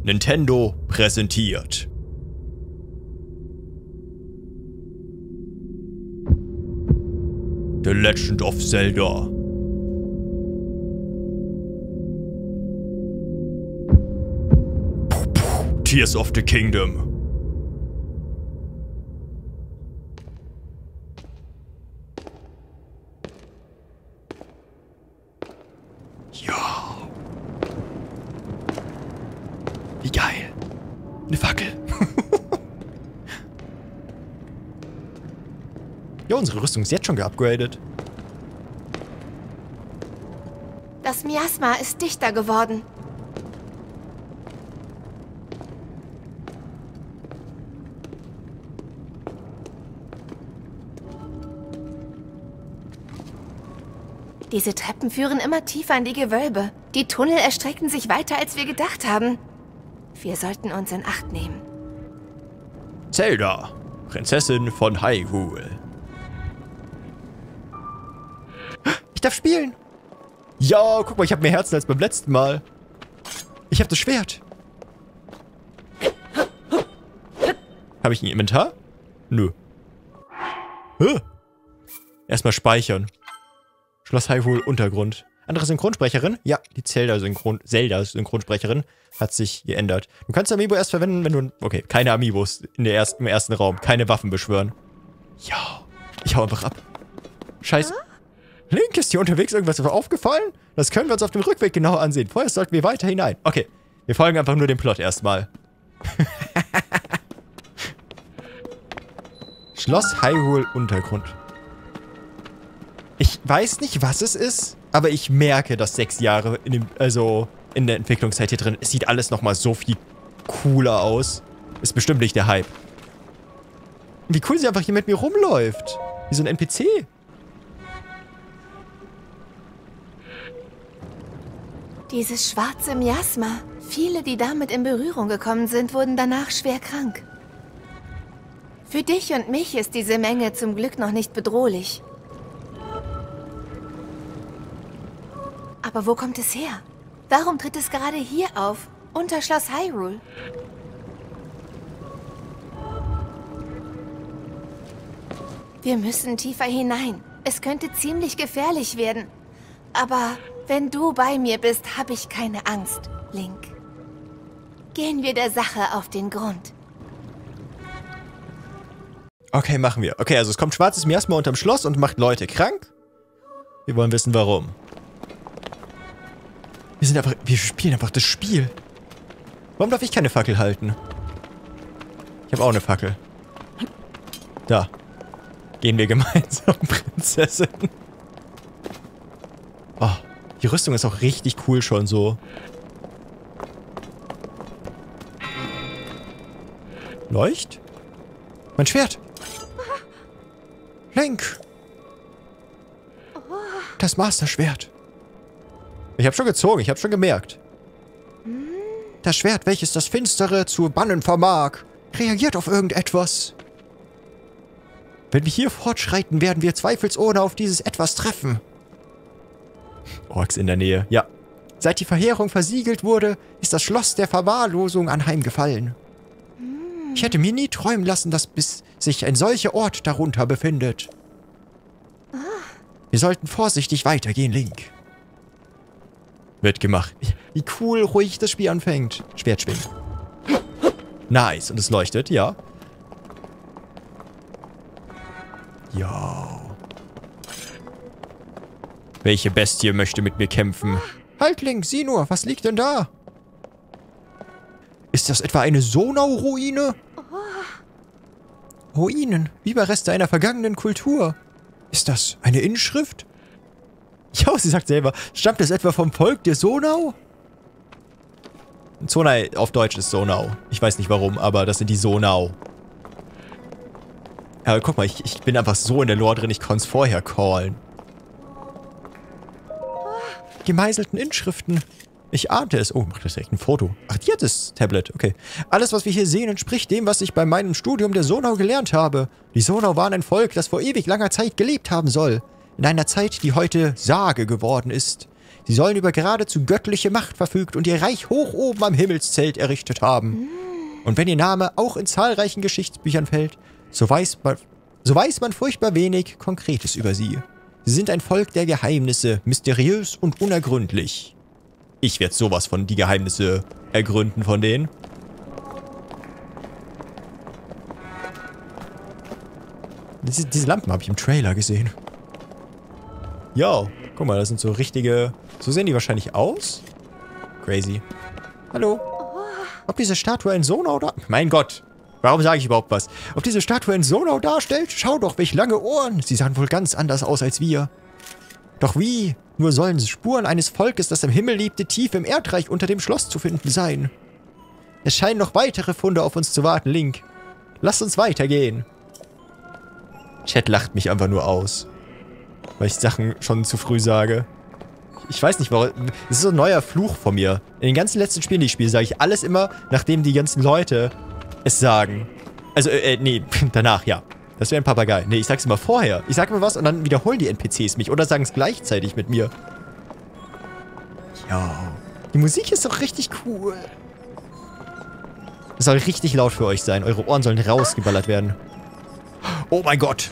Nintendo präsentiert. The Legend of Zelda. Tears of the Kingdom. Ja. Wie geil. Eine Fackel. Ja, unsere Rüstung ist jetzt schon geupgradet. Das Miasma ist dichter geworden. Diese Treppen führen immer tiefer in die Gewölbe. Die Tunnel erstrecken sich weiter, als wir gedacht haben. Wir sollten uns in Acht nehmen. Zelda, Prinzessin von Hyrule. Ich darf spielen. Ja, guck mal, ich habe mehr Herzen als beim letzten Mal. Ich habe das Schwert. Habe ich ein Inventar? Nö. Erstmal speichern. Schloss Hyrule Untergrund. Andere Synchronsprecherin? Ja, die Zelda-Synchronsprecherin hat sich geändert. Du kannst Amiibo erst verwenden, wenn du... Okay, keine Amiibos im ersten Raum. Keine Waffen beschwören. Ja, ich hau einfach ab. Scheiße. Link, ist hier unterwegs irgendwas aufgefallen? Das können wir uns auf dem Rückweg genauer ansehen. Vorher sollten wir weiter hinein. Okay, wir folgen einfach nur dem Plot erstmal. Schloss Hyrule Untergrund. Ich weiß nicht, was es ist, aber ich merke, dass 6 Jahre in der Entwicklungszeit hier drin, es sieht alles nochmal so viel cooler aus. Ist bestimmt nicht der Hype. Wie cool sie einfach hier mit mir rumläuft. Wie so ein NPC. Dieses schwarze Miasma. Viele, die damit in Berührung gekommen sind, wurden danach schwer krank. Für dich und mich ist diese Menge zum Glück noch nicht bedrohlich. Aber wo kommt es her? Warum tritt es gerade hier auf, unter Schloss Hyrule? Wir müssen tiefer hinein. Es könnte ziemlich gefährlich werden. Aber wenn du bei mir bist, habe ich keine Angst, Link. Gehen wir der Sache auf den Grund. Okay, machen wir. Okay, also es kommt schwarzes Miasma unterm Schloss und macht Leute krank. Wir wollen wissen, warum. Wir spielen einfach das Spiel. Warum darf ich keine Fackel halten? Ich habe auch eine Fackel. Da. Gehen wir gemeinsam, Prinzessin. Oh, die Rüstung ist auch richtig cool schon so. Leucht? Mein Schwert. Link. Das Master-Schwert. Ich habe schon gezogen, ich habe schon gemerkt. Das Schwert, welches das Finstere zu bannen vermag, reagiert auf irgendetwas. Wenn wir hier fortschreiten, werden wir zweifelsohne auf dieses Etwas treffen. Orks in der Nähe, ja. Seit die Verheerung versiegelt wurde, ist das Schloss der Verwahrlosung anheimgefallen. Ich hätte mir nie träumen lassen, dass sich ein solcher Ort darunter befindet. Wir sollten vorsichtig weitergehen, Link. Wird gemacht. Wie cool, ruhig das Spiel anfängt. Schwert schwingen. Nice. Und es leuchtet, ja. Ja. Welche Bestie möchte mit mir kämpfen? Halt, Link, sieh nur. Was liegt denn da? Ist das etwa eine Sonau-Ruine? Ruinen. Überreste einer vergangenen Kultur. Ist das eine Inschrift? Ja, sie sagt selber, stammt es etwa vom Volk der Sonau? Zonai auf Deutsch ist Sonau. Ich weiß nicht warum, aber das sind die Sonau. Ja, guck mal, ich bin einfach so in der Lore drin, ich konnte es vorher callen. Gemeißelten Inschriften. Ich ahnte es. Oh, mach das direkt ein Foto. Ach, die hat das Tablet. Okay. Alles, was wir hier sehen, entspricht dem, was ich bei meinem Studium der Sonau gelernt habe. Die Sonau waren ein Volk, das vor ewig langer Zeit gelebt haben soll. In einer Zeit, die heute Sage geworden ist. Sie sollen über geradezu göttliche Macht verfügt und ihr Reich hoch oben am Himmelszelt errichtet haben. Und wenn ihr Name auch in zahlreichen Geschichtsbüchern fällt, so weiß man furchtbar wenig Konkretes über sie. Sie sind ein Volk der Geheimnisse, mysteriös und unergründlich. Ich werde sowas von die Geheimnisse ergründen von denen. Diese Lampen habe ich im Trailer gesehen. Yo, guck mal, das sind so richtige... So sehen die wahrscheinlich aus? Crazy. Hallo? Ob diese Statue ein Sonau da... Mein Gott, warum sage ich überhaupt was? Ob diese Statue ein Sonau darstellt? Schau doch, welch lange Ohren. Sie sahen wohl ganz anders aus als wir. Doch wie? Nur sollen Spuren eines Volkes, das im Himmel lebte, tief im Erdreich unter dem Schloss zu finden sein. Es scheinen noch weitere Funde auf uns zu warten, Link. Lass uns weitergehen. Chat lacht mich einfach nur aus. Weil ich Sachen schon zu früh sage. Ich weiß nicht, warum. Das ist so ein neuer Fluch von mir. In den ganzen letzten Spielen, die ich spiele, sage ich alles immer, nachdem die ganzen Leute es sagen. Also, nee, danach, ja. Das wäre ein Papagei. Nee, ich sag's immer vorher. Ich sag immer was und dann wiederholen die NPCs mich oder sagen es gleichzeitig mit mir. Ja. Die Musik ist doch richtig cool. Es soll richtig laut für euch sein. Eure Ohren sollen rausgeballert werden. Oh mein Gott.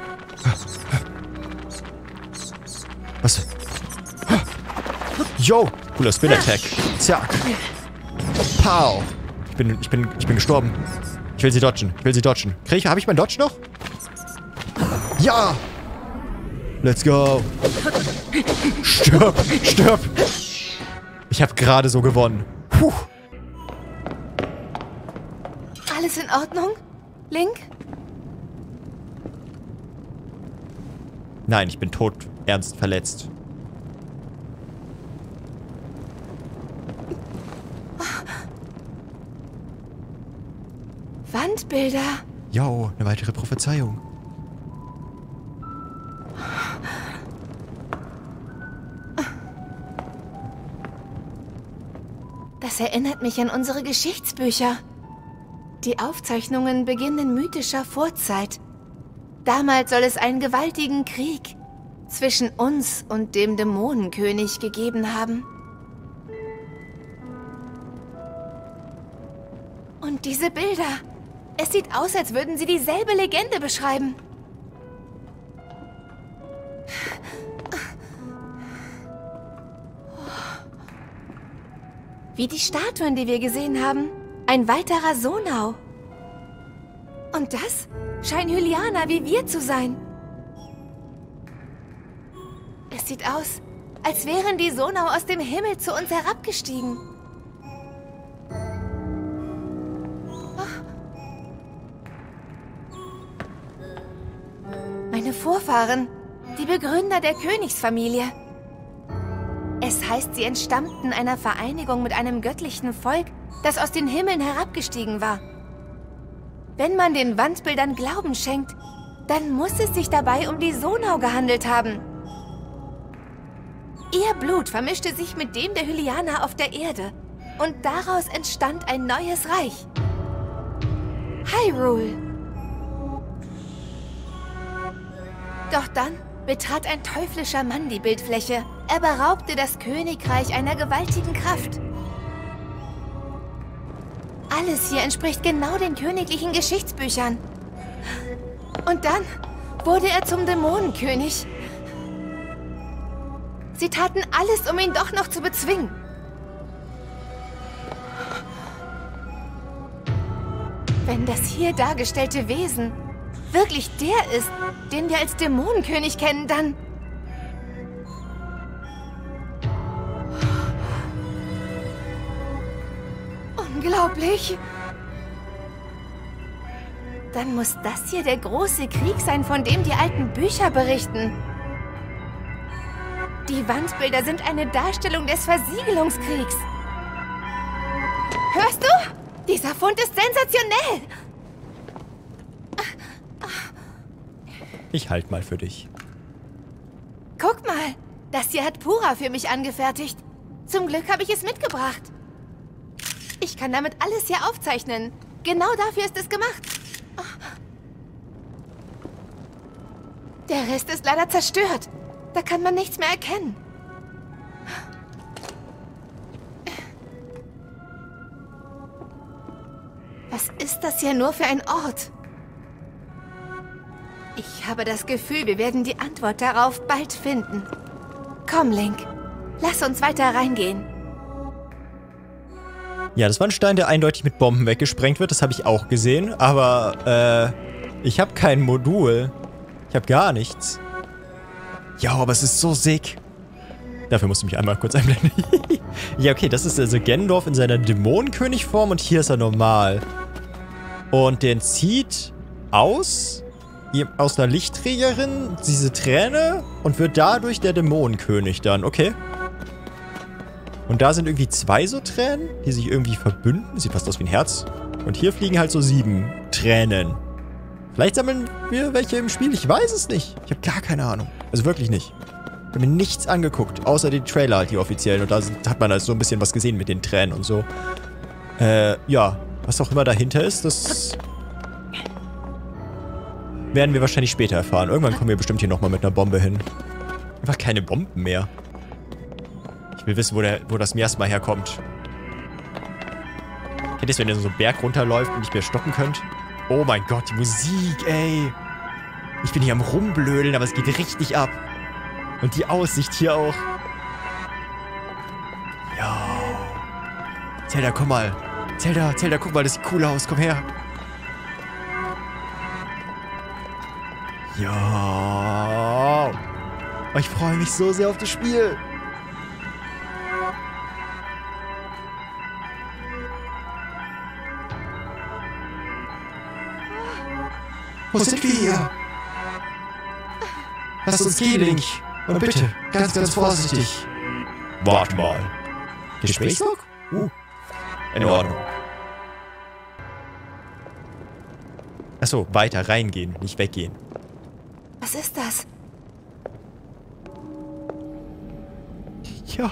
Was? Yo, cooler Spin-Attack. Zack. Pow. Ich bin gestorben. Ich will sie dodgen. Habe ich mein Dodge noch? Ja. Let's go. Stirb. Ich habe gerade so gewonnen. Puh. Alles in Ordnung, Link? Nein, ich bin tot, ernst verletzt. Wandbilder. Jo, eine weitere Prophezeiung. Das erinnert mich an unsere Geschichtsbücher. Die Aufzeichnungen beginnen in mythischer Vorzeit. Damals soll es einen gewaltigen Krieg zwischen uns und dem Dämonenkönig gegeben haben. Und diese Bilder. Es sieht aus, als würden sie dieselbe Legende beschreiben. Wie die Statuen, die wir gesehen haben. Ein weiterer Sonau. Und das scheinen Hylianer wie wir zu sein. Es sieht aus, als wären die Sonau aus dem Himmel zu uns herabgestiegen. Meine Vorfahren, die Begründer der Königsfamilie. Es heißt, sie entstammten einer Vereinigung mit einem göttlichen Volk, das aus den Himmeln herabgestiegen war. Wenn man den Wandbildern Glauben schenkt, dann muss es sich dabei um die Sonau gehandelt haben. Ihr Blut vermischte sich mit dem der Hylianer auf der Erde und daraus entstand ein neues Reich. Hyrule. Doch dann betrat ein teuflischer Mann die Bildfläche. Er beraubte das Königreich einer gewaltigen Kraft. Alles hier entspricht genau den königlichen Geschichtsbüchern. Und dann wurde er zum Dämonenkönig. Sie taten alles, um ihn doch noch zu bezwingen. Wenn das hier dargestellte Wesen wirklich der ist, den wir als Dämonenkönig kennen, dann... Unglaublich! Dann muss das hier der große Krieg sein, von dem die alten Bücher berichten. Die Wandbilder sind eine Darstellung des Versiegelungskriegs. Hörst du? Dieser Fund ist sensationell! Ich halt mal für dich. Guck mal, das hier hat Pura für mich angefertigt. Zum Glück habe ich es mitgebracht. Ich kann damit alles hier aufzeichnen. Genau dafür ist es gemacht. Der Rest ist leider zerstört. Da kann man nichts mehr erkennen. Was ist das hier nur für ein Ort? Ich habe das Gefühl, wir werden die Antwort darauf bald finden. Komm, Link. Lass uns weiter reingehen. Ja, das war ein Stein, der eindeutig mit Bomben weggesprengt wird. Das habe ich auch gesehen. Aber, ich habe kein Modul. Ich habe gar nichts. Ja, aber es ist so sick. Dafür musst du mich einmal kurz einblenden. Ja, okay, das ist also Ganondorf in seiner Dämonenkönig-Form und hier ist er normal. Und den zieht aus einer Lichtträgerin diese Träne und wird dadurch der Dämonenkönig dann. Okay. Und da sind irgendwie 2 so Tränen, die sich irgendwie verbünden. Sieht fast aus wie ein Herz. Und hier fliegen halt so 7 Tränen. Vielleicht sammeln wir welche im Spiel. Ich weiß es nicht. Ich habe gar keine Ahnung. Also wirklich nicht. Ich habe mir nichts angeguckt, außer die Trailer halt, die offiziellen. Und da hat man halt so ein bisschen was gesehen mit den Tränen und so. Ja. Was auch immer dahinter ist, das werden wir wahrscheinlich später erfahren. Irgendwann kommen wir bestimmt hier nochmal mit einer Bombe hin. Einfach keine Bomben mehr. Ich will wissen, wo das Miasma herkommt. Kennt ihr es, wenn ihr so einen Berg runterläuft und nicht mehr stoppen könnt? Oh mein Gott, die Musik, ey. Ich bin hier am Rumblödeln, aber es geht richtig ab. Und die Aussicht hier auch. Ja. Zelda, komm mal. Zelda, guck mal, das sieht cool aus. Komm her. Ja. Oh, ich freue mich so sehr auf das Spiel. Wo sind wir hier? Lass uns gehen, Link. Und bitte, ganz, ganz vorsichtig. Warte mal. Gesprächslog? In Ordnung. Achso, weiter reingehen, nicht weggehen. Was ist das? Ja.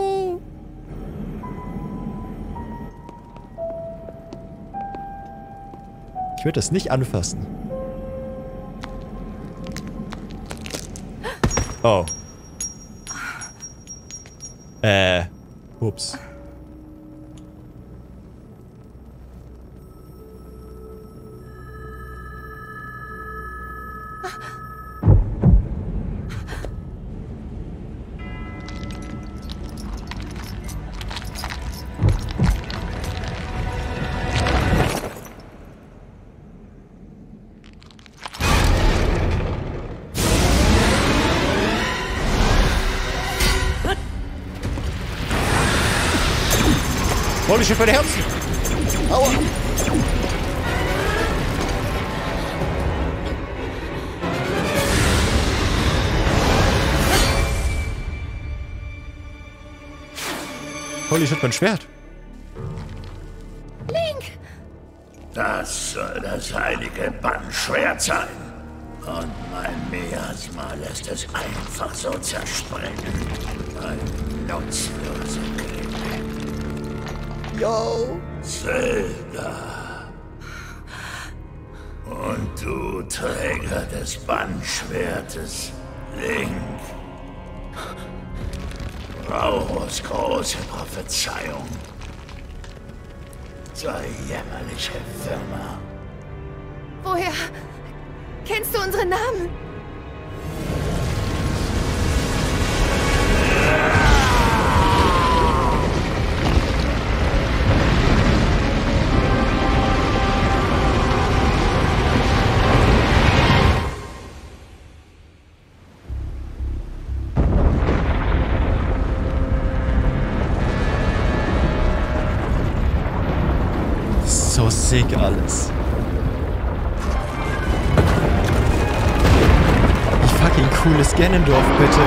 Ich würde das nicht anfassen. Oh. Ups. Holy shit, meine Herzen! Aua! Holy shit, mein Schwert! Link! Das soll das heilige Bannschwert sein. Und mein Miasma lässt es einfach so zerspringen. Ein nutzlose Klingel. Yo! Zelda. Und du, Träger des Bannschwertes, Link. Rauros große Prophezeiung. Sei jämmerliche Firma. Woher kennst du unsere Namen? So sick alles. Wie fucking cool ist Ganondorf, bitte?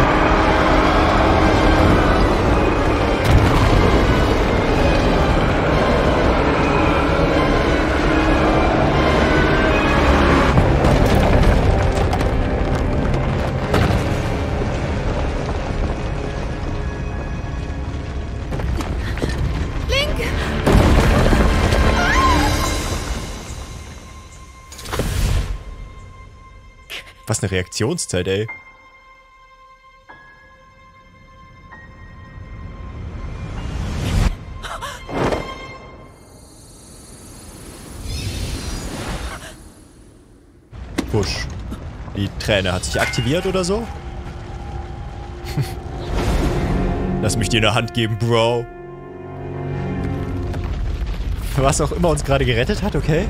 Was eine Reaktionszeit, ey. Wusch. Die Träne hat sich aktiviert oder so. Lass mich dir eine Hand geben, Bro. Was auch immer uns gerade gerettet hat, okay?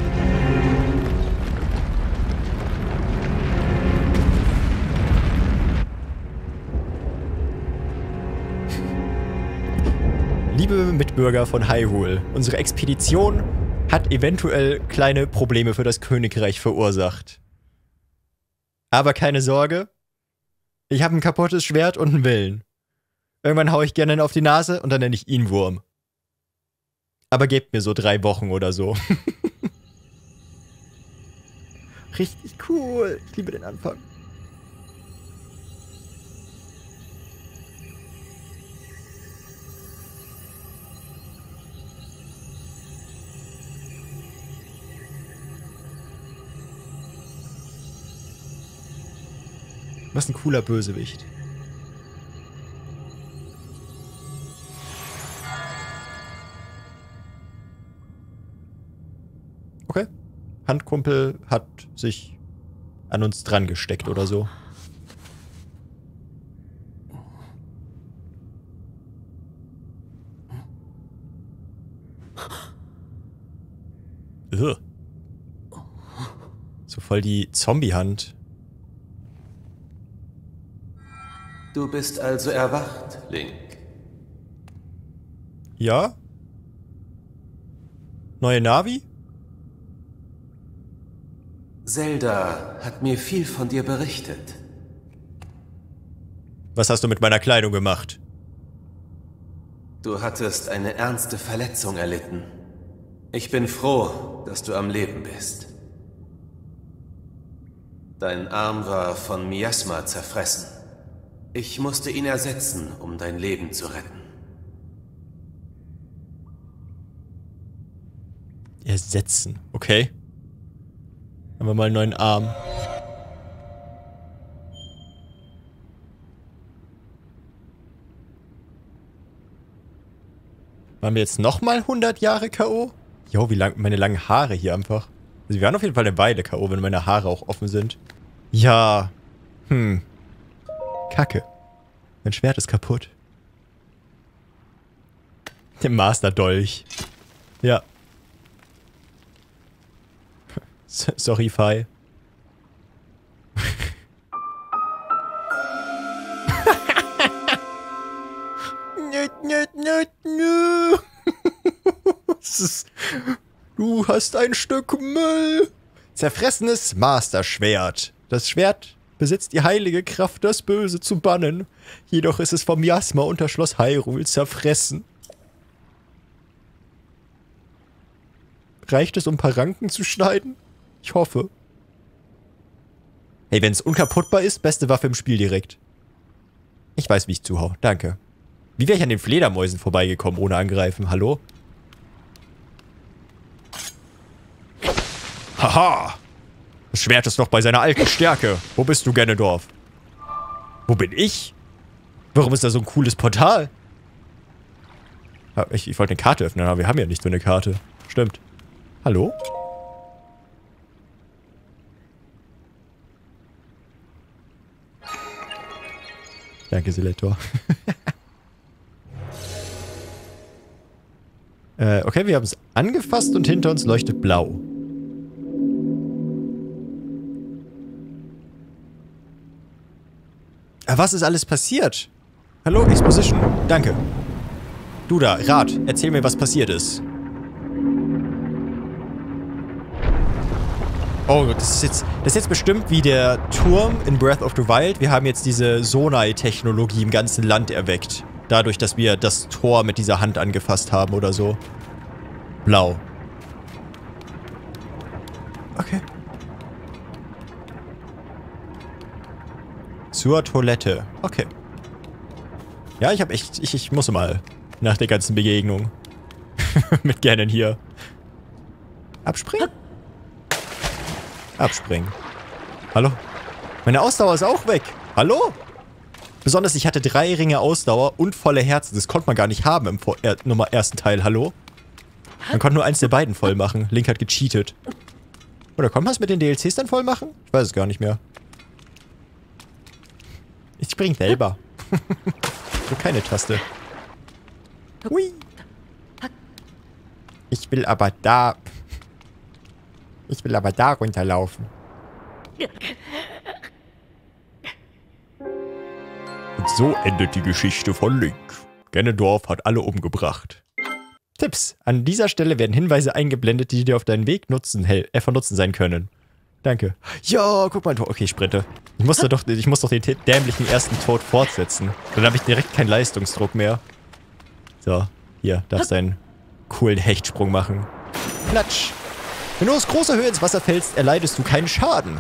Liebe Mitbürger von Hyrule, unsere Expedition hat eventuell kleine Probleme für das Königreich verursacht. Aber keine Sorge, ich habe ein kaputtes Schwert und einen Willen. Irgendwann hau ich gerne auf die Nase und dann nenne ich ihn Wurm. Aber gebt mir so 3 Wochen oder so. Richtig cool. Ich liebe den Anfang. Was ein cooler Bösewicht. Okay. Handkumpel hat sich an uns dran gesteckt oder so. Ugh. So voll die Zombie-Hand. Du bist also erwacht, Link. Ja? Neue Navi? Zelda hat mir viel von dir berichtet. Was hast du mit meiner Kleidung gemacht? Du hattest eine ernste Verletzung erlitten. Ich bin froh, dass du am Leben bist. Dein Arm war von Miasma zerfressen. Ich musste ihn ersetzen, um dein Leben zu retten. Ersetzen, okay. Haben wir mal einen neuen Arm. Waren wir jetzt nochmal 100 Jahre K.O.? Jo, wie lang meine langen Haare hier einfach. Also wir waren auf jeden Fall eine Weile K.O., wenn meine Haare auch offen sind. Ja. Kacke. Mein Schwert ist kaputt. Der Master-Dolch. Ja. Sorry, Fi. Du hast ein Stück Müll. Zerfressenes Master-Schwert. Das Schwert besitzt die heilige Kraft, das Böse zu bannen. Jedoch ist es vom Miasma unter Schloss Hyrule zerfressen. Reicht es, um ein paar Ranken zu schneiden? Ich hoffe. Hey, wenn es unkaputtbar ist, beste Waffe im Spiel direkt. Ich weiß, wie ich zuhau. Danke. Wie wäre ich an den Fledermäusen vorbeigekommen, ohne angreifen? Hallo? Haha! Das Schwert ist noch bei seiner alten Stärke. Wo bist du, Ganondorf? Wo bin ich? Warum ist da so ein cooles Portal? Ich wollte eine Karte öffnen, aber wir haben ja nicht so eine Karte. Stimmt. Hallo? Danke, Seletor. Okay, wir haben es angefasst und hinter uns leuchtet blau. Was ist alles passiert? Hallo, Exposition. Danke. Du da, Rat, erzähl mir, was passiert ist. Oh, das ist jetzt bestimmt wie der Turm in Breath of the Wild. Wir haben jetzt diese Sonai-Technologie im ganzen Land erweckt. Dadurch, dass wir das Tor mit dieser Hand angefasst haben oder so. Blau. Okay. Zur Toilette. Okay. Ja, ich muss mal nach der ganzen Begegnung mit Ganon hier. Abspringen? Abspringen. Hallo? Meine Ausdauer ist auch weg. Hallo? Besonders, ich hatte 3 Ringe Ausdauer und volle Herzen. Das konnte man gar nicht haben im ersten Teil. Hallo? Man konnte nur eins der beiden voll machen. Link hat gecheatet. Oder kann man es mit den DLCs dann voll machen? Ich weiß es gar nicht mehr. Ich spring selber. So keine Taste. Hui. Ich will aber da runterlaufen. Und so endet die Geschichte von Link. Ganondorf hat alle umgebracht. Tipps. An dieser Stelle werden Hinweise eingeblendet, die dir auf deinen Weg von Nutzen sein können. Danke. Ja, guck mal. Okay, ich sprinte. Ich muss doch den dämlichen ersten Tod fortsetzen. Dann habe ich direkt keinen Leistungsdruck mehr. So, hier, darfst du einen coolen Hechtsprung machen. Platsch. Wenn du aus großer Höhe ins Wasser fällst, erleidest du keinen Schaden.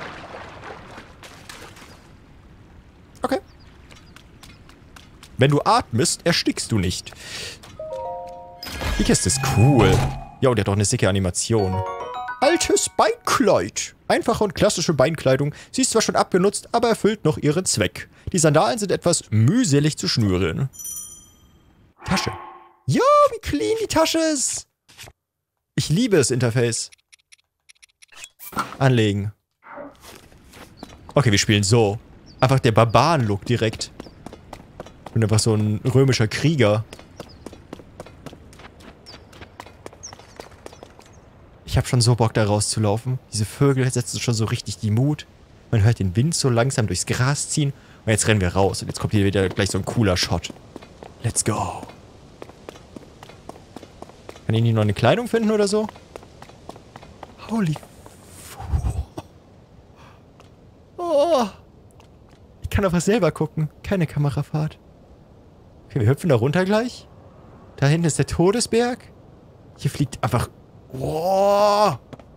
Okay. Wenn du atmest, erstickst du nicht. Die Kiste ist cool. Jo, der hat doch eine sicke Animation. Altes Beinkleid. Einfache und klassische Beinkleidung. Sie ist zwar schon abgenutzt, aber erfüllt noch ihren Zweck. Die Sandalen sind etwas mühselig zu schnüren. Tasche. Ja, wie clean die Tasche ist. Ich liebe das Interface. Anlegen. Okay, wir spielen so. Einfach der Barbaren-Look direkt. Ich bin einfach so ein römischer Krieger. Ich habe schon so Bock, da rauszulaufen. Diese Vögel setzen schon so richtig die Mut. Man hört den Wind so langsam durchs Gras ziehen. Und jetzt rennen wir raus. Und jetzt kommt hier wieder gleich so ein cooler Shot. Let's go. Kann ich nicht noch eine Kleidung finden oder so? Holy... Oh. Ich kann einfach selber gucken. Keine Kamerafahrt. Okay, wir hüpfen da runter gleich. Da hinten ist der Todesberg. Hier fliegt einfach... Oh.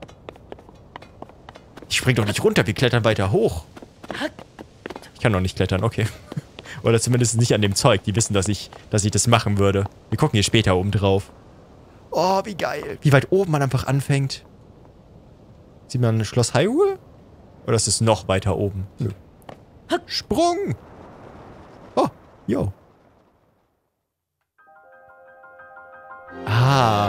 Ich spring doch nicht runter, wir klettern weiter hoch. Ich kann doch nicht klettern, okay. Oder zumindest nicht an dem Zeug. Die wissen, dass ich das machen würde. Wir gucken hier später oben drauf. Oh, wie geil. Wie weit oben man einfach anfängt. Sieht man Schloss Hyrule? Oder ist es noch weiter oben? Nö. Sprung! Oh, yo. Ah.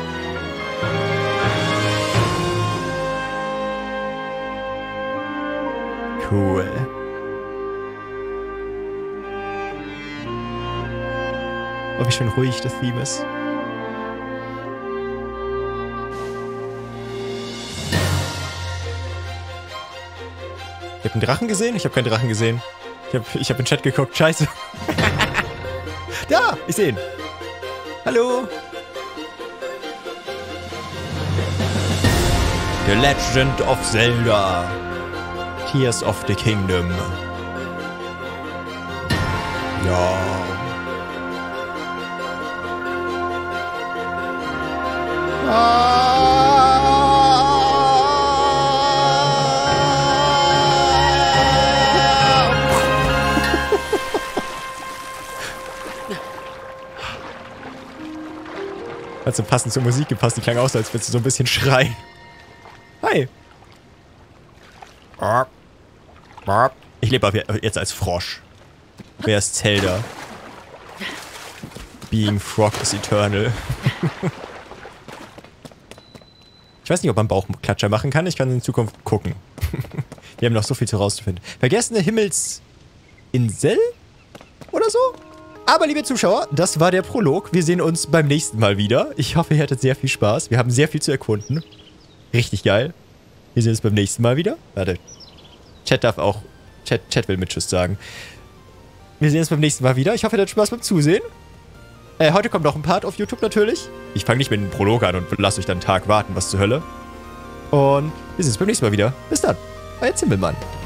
Cool. Oh, wie schön ruhig das Theme ist. Ich hab einen Drachen gesehen? Ich habe keinen Drachen gesehen. Ich hab in den Chat geguckt. Scheiße. Da! Ich sehe ihn. Hallo. The Legend of Zelda. Tears of the Kingdom. Ja. Hat so passend zur Musik gepasst. Die klang aus, als würdest du so ein bisschen schreien. Hi. Ich lebe jetzt als Frosch. Wer ist Zelda? Being Frog is eternal. Ich weiß nicht, ob man Bauchklatscher machen kann. Ich kann in Zukunft gucken. Wir haben noch so viel zu rauszufinden. Vergessene Himmelsinsel? Oder so? Aber liebe Zuschauer, das war der Prolog. Wir sehen uns beim nächsten Mal wieder. Ich hoffe, ihr hattet sehr viel Spaß. Wir haben sehr viel zu erkunden. Richtig geil. Wir sehen uns beim nächsten Mal wieder. Warte. Chat darf auch... Chat will mit Tschüss sagen. Wir sehen uns beim nächsten Mal wieder. Ich hoffe, ihr hattet Spaß beim Zusehen. Heute kommt noch ein Part auf YouTube natürlich. Ich fange nicht mit dem Prolog an und lasst euch dann einen Tag warten. Was zur Hölle. Und wir sehen uns beim nächsten Mal wieder. Bis dann. Euer Zimbelmann.